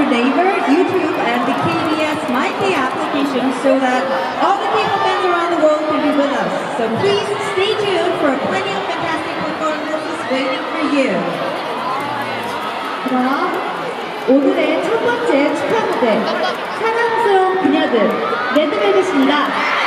Naver, YouTube, and the KBS MyK application so that all the K-pop fans around the world can be with us. So please stay tuned for plenty of fantastic performances waiting for you. 그럼 오늘의 첫 번째 축하 무대 사랑스러운 그녀들 레드벨벳입니다.